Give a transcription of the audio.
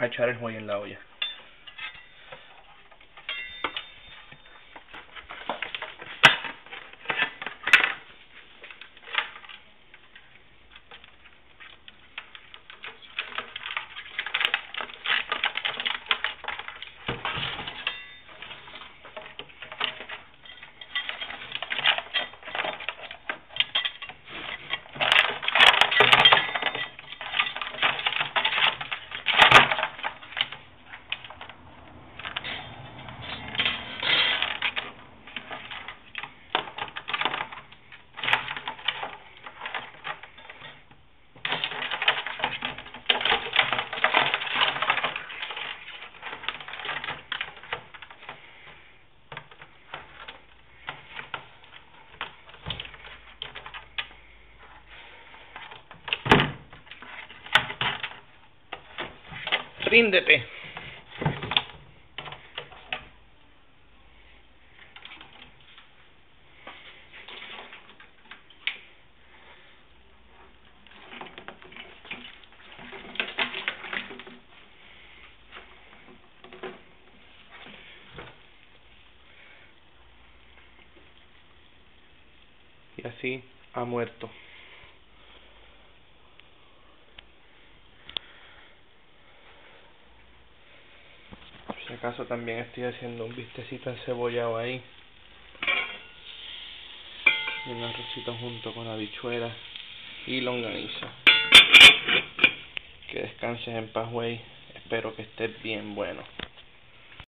a echar el whey en la olla. Ríndete. Y así ha muerto. Por si acaso también estoy haciendo un bistecito encebollado ahí. Y un arrocito junto con habichuelas y longaniza. Que descanses en paz, güey. Espero que estés bien bueno.